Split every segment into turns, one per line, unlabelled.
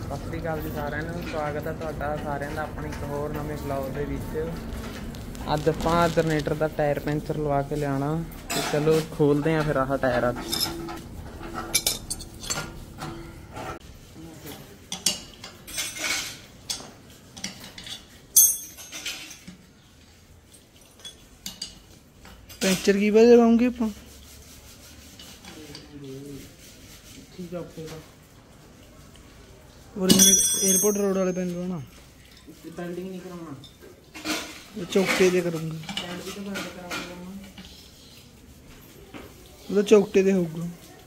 सत श्री अकाल जी सारिਆਂ ਨੂੰ स्वागत है ਤੁਹਾਡਾ ਸਾਰਿਆਂ ਦਾ ਆਪਣੇ ਇੱਕ ਹੋਰ ਨਵੇਂ ਵਲੌਗ ਦੇ ਵਿੱਚ। ਅੱਜ ਆਪਾਂ ਜਨਰੇਟਰ ਦਾ ਟਾਇਰ ਪੈਂਚਰ ਲਵਾ ਕੇ ਲਿਆਣਾ ਤੇ ਚਲੋ ਖੋਲਦੇ ਆਂ ਫਿਰ ਆਹ ਟਾਇਰ।
ਪੈਂਚਰ ਕੀ ਵਜ੍ਹਾ ਲਗਾਉਂਗੇ ਆਪਾਂ?
ठीक है ओके
और एयरपोर्ट रोड वाले पेन लो ना,
बेल्डिंग नहीं कराना,
चौकटे दे करूँगा,
बेल्ट भी तो बेल्ट कराऊंगा,
वो चौकटे दे होगा।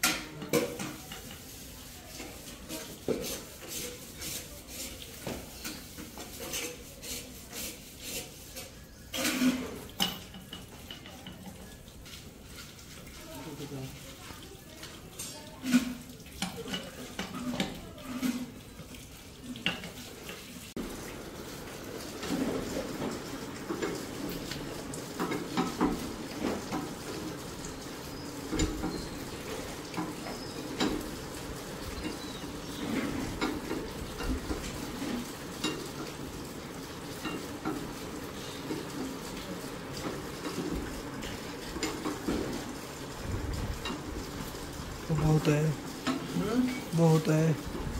बहुत है, बहुत है।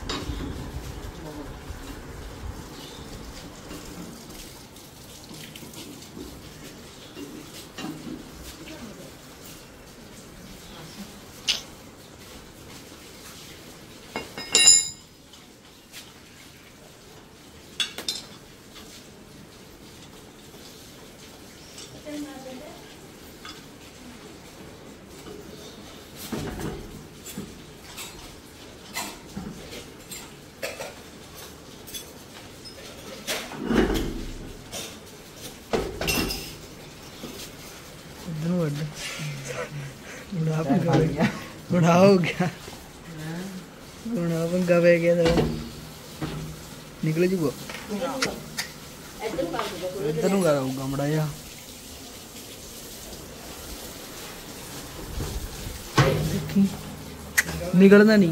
बड़ा हो गया, बड़ा पंगा पे गया था, निकले जी वो इधर नु करूंगा बड़ा या देखी निकलना नहीं।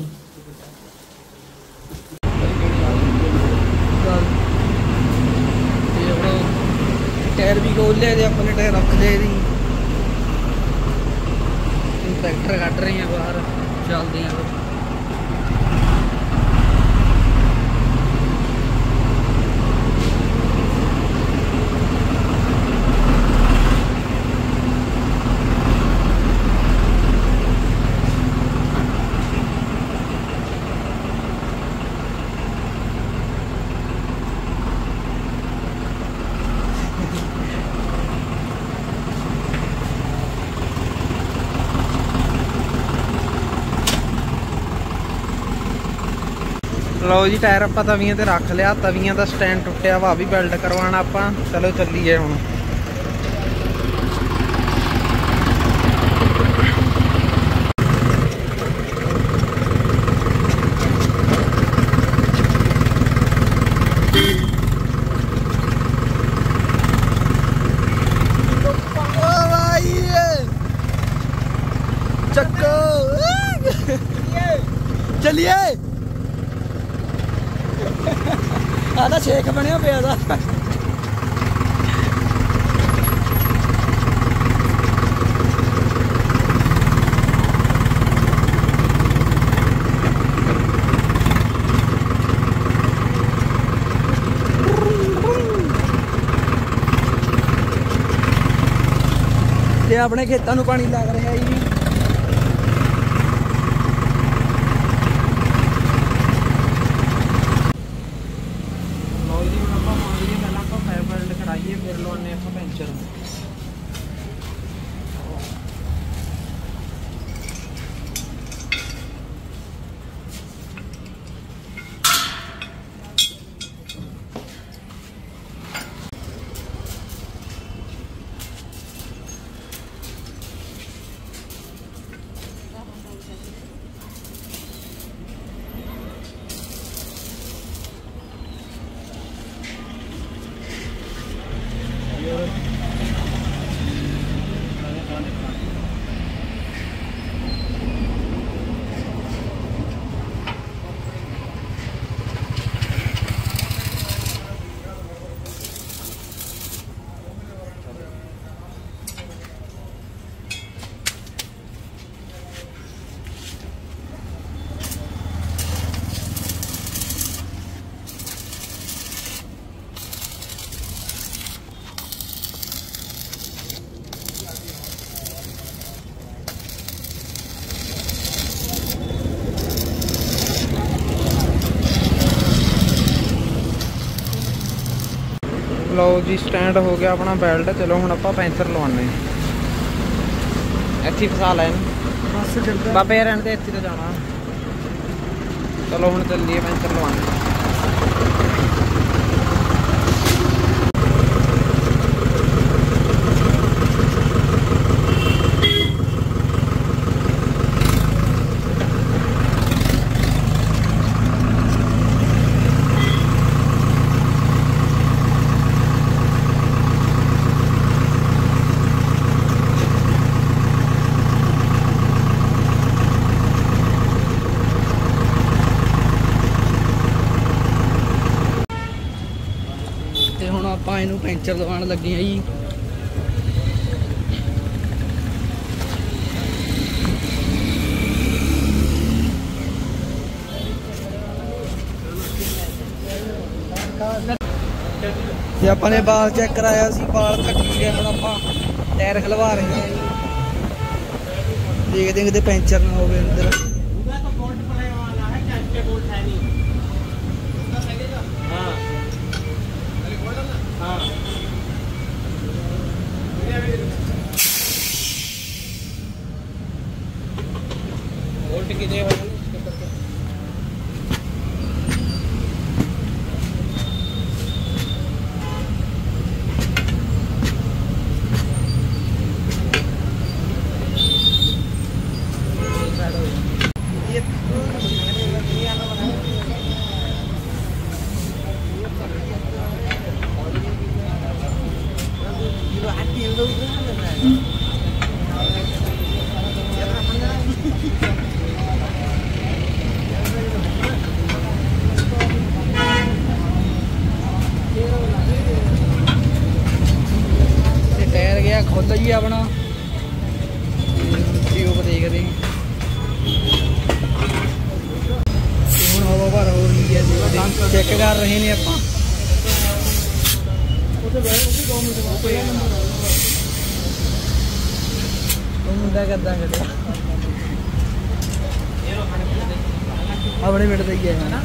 टायर भी खोल लिया, अपने टायर रख ले, ट्रैक्टर कट रहे हैं बाहर, चलते हैं।
लो जी टायर आप तवियां ते रख लिया, तवियां का स्टैंड टुटिया वा भी बेल्ट करवाना आप। चलो चलीए हुण।
चक्को चलिए आधा शेख बनया पे आधा ते अपने खेतों पानी लग रहा है जी।
फिर लवाने पेंचर। लो जी स्टैंड हो गया अपना बेल्ट। चलो हम आप पैंचर लवाने ਇੱਥੇ ਫਸਾ ਲੈਣ
बस चलता
ਬਾਬੇ ਰਹਿਣ ਤੇ ਇੱਥੇ ਤੋਂ ਜਾਣਾ। ਚਲੋ ਹੁਣ ਚੱਲੀਏ ਪੈਂਚਰ ਲਵਾਉਣ।
ਤੇ ਹੁਣ ਆਪਾਂ ਇਹਨੂੰ ਪੈਂਚਰ ਲਵਾਉਣ ਲੱਗੇ ਆ ਜੀ। ਤੇ ਆਪਾਂ ਨੇ ਬਾਲ ਚੈੱਕ ਕਰਾਇਆ ਸੀ, ਬਾਲ ਤਾਂ ਠੀਕ ਹੈ। ਹੁਣ ਆਪਾਂ ਟਾਇਰ ਖਲਵਾ ਰਹੇ ਹਾਂ ਜੀ। ਦੇਖਦੇ ਹਾਂ ਕਿਤੇ ਪੈਂਚਰ ਨਾ ਹੋਵੇ ਅੰਦਰ।
वोल्ट कितने हो
टायर गया खुल जी अपना ट्यूब देखते हूँ हवा भर हो रही है। चेक कर रहे हैं आप मुंडा करदा अपने मिनट ही है ना।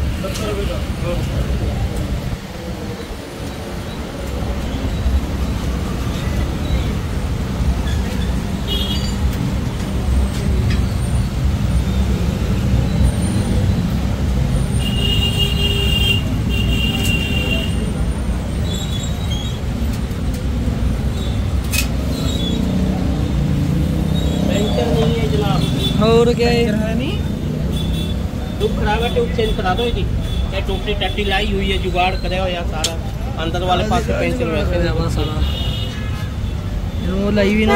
और क्या है नहीं
ट्यूब खराब है, ट्यूब चेंज करा दो जी। ये ट्यूब की टट्टी लाई हुई है, जुगाड़ करे हो यार सारा अंदर वाले पास से पेंसिल वैसे
वो लाई भी ना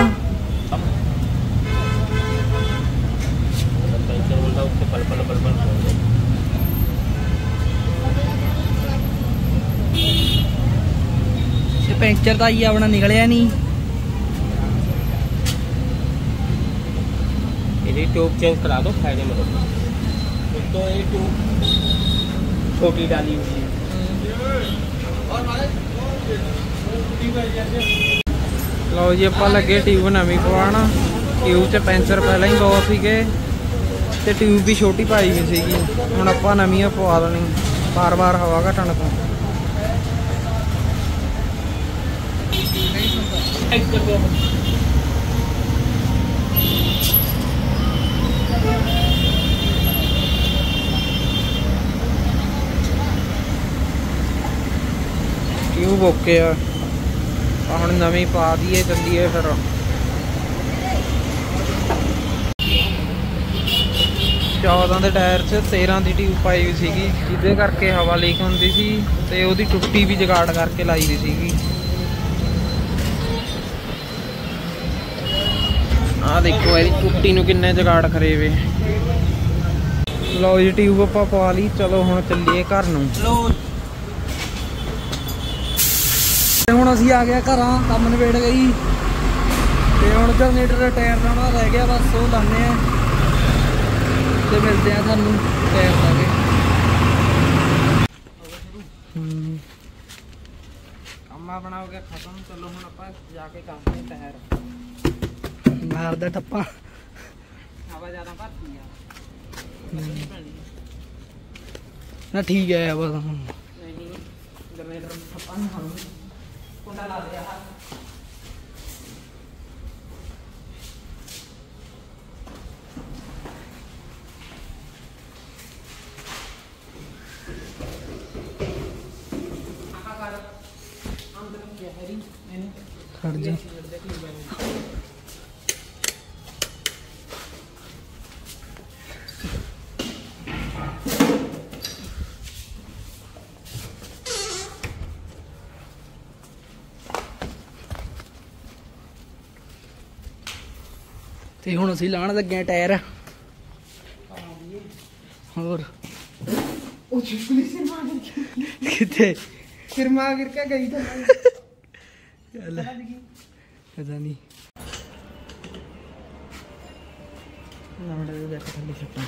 पेंसिल बोलता उससे पल पल पल पल
पैंचर तो ये अपना निकलिया नहीं।
ये ट्यूब चेंज करा दो फायदे में। तो ये ट्यूब छोटी डाली हुई है।
लो जी आप लगे ट्यूब नवी पवाना। ट्यूब च पैंचर पहले ही बहुत सीगे ते ट्यूब भी छोटी पाई हुई सीगी। हुण आपां नवीं पवा देनी बार बार हवा घटण तो। ट्यूब ओके आ हम नवीं पा दीए चलिए फिर। 14 ਦੇ ਟਾਇਰ 'ਚ 13 ਦੀ ट्यूब पाई हुई ਸੀਗੀ ਜਿਹਦੇ ਕਰਕੇ ਹਵਾ ਲੀਕ ਹੁੰਦੀ ਸੀ ਤੇ ਉਹਦੀ ਟੁੱਟੀ ਵੀ ਜਗਾੜ ਕਰਕੇ ਲਾਈ ਦੀ ਸੀਗੀ। ਆਹ ਦੇਖੋ ਇਹਦੀ ਟੁੱਟੀ ਨੂੰ ਕਿੰਨੇ ਜਗਾੜ ਖਰੇ ਵੇ। ਲਓ ਜੀ ट्यूब ਆਪਾਂ ਪਵਾ ਲਈ। ਚਲੋ ਹੁਣ ਚੱਲੀਏ ਘਰ ਨੂੰ।
ਹੁਣ ਅਸੀਂ ਆ ਗਿਆ ਘਰਾਂ, ਕੰਮ ਨਿਬੇੜ ਗਈ ਤੇ ਹੁਣ ਜਨਰੇਟਰ ਦਾ ਟਾਇਰ ਲਾਉਣਾ ਰਹਿ ਗਿਆ ਬਸ, ਉਹ ਲਾਣੇ ਆ ਤੇ ਮਿਲਦੇ ਆ ਤੁਹਾਨੂੰ ਟਾਇਰ ਲਾ ਕੇ।
ਕੰਮ ਆਪਣਾ ਹੋ ਗਿਆ ਖਤਮ। ਚਲੋ ਹੁਣ ਆਪਾਂ ਜਾ ਕੇ ਕੰਮ ਟਾਇਰ
ਮਾਰਦਾ ਟੱਪਾ।
ਹਵਾ ਜ਼ਿਆਦਾ ਭਰਦੀ ਆ
ਨਾ ਠੀਕ ਹੈ ਬਸ।
ਨਹੀਂ ਜਨਰੇਟਰ ਠੱਪਾ ਨਹੀਂ ਖਾਣਾ। कुंडा ला दिया
खड़ जा। ਤੇ ਹੁਣ ਅਸੀਂ ਲਾਣ ਲੱਗੇ ਆ ਟਾਇਰ। ਹੋਰ
ਉਹ ਚੁੱਕਲੀ ਸਿਰ ਮਾਰ
ਕਿੱਥੇ
फिर माँ गिर के गई था
ਚੱਲ ਪਤਾ ਨਹੀਂ ਨਵੜੇ ਦੇ ਦੇਖ ਥੱਲੇ ਛੱਟਾਂ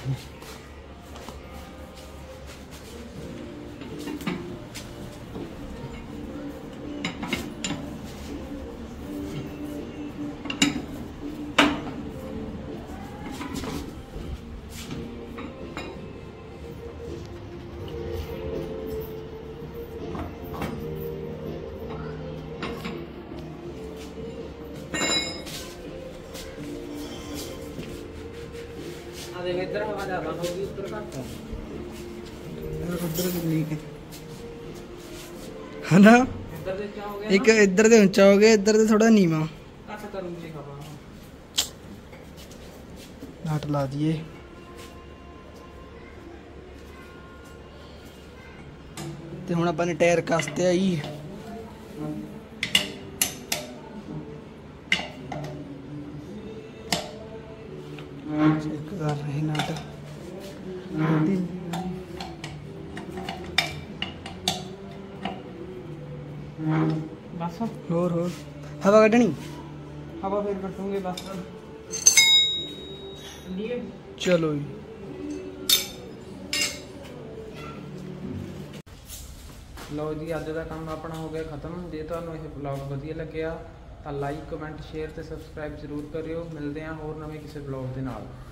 इधर हवा ज्यादा होगी उधर घट
उधर लीक है ना।
इधर से क्या हो गया
एक इधर से ऊंचा हो गया, इधर से थोड़ा नीवा।
घट करूंगी हवा
नट ला दिए। ते हुण अपन ने टायर कसते आई। चेक कर रहे नट
बस
होर हवा कड्ढनी।
हवा फिर कटूंगे बस लिए
चलो जी।
ਲਓ ਜੀ ਅੱਜ ਦਾ ਕੰਮ ਆਪਣਾ ਹੋ ਗਿਆ ਖਤਮ। ਜੇ ਤੁਹਾਨੂੰ ਇਹ ਵਲੌਗ ਵਧੀਆ ਲੱਗਿਆ ਤਾਂ ਲਾਈਕ ਕਮੈਂਟ ਸ਼ੇਅਰ ਤੇ ਸਬਸਕ੍ਰਾਈਬ ਜ਼ਰੂਰ ਕਰਿਓ। ਮਿਲਦੇ ਹਾਂ ਹੋਰ ਨਵੇਂ ਕਿਸੇ ਵਲੌਗ ਦੇ ਨਾਲ।